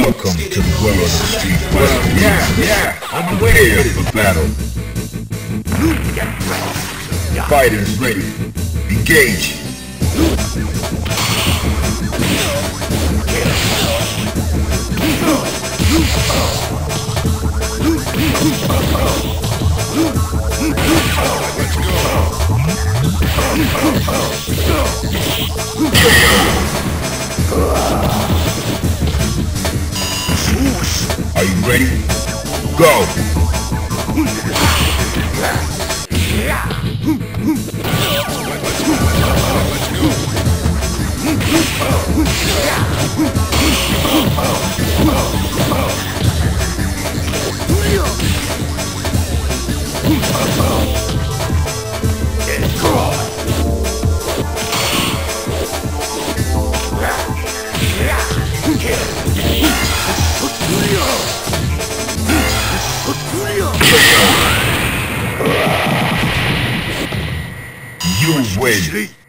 Welcome to the world of street fighting. Yeah, I'm ready for battle. Fighters ready. Engage. Are you ready? Go! You win.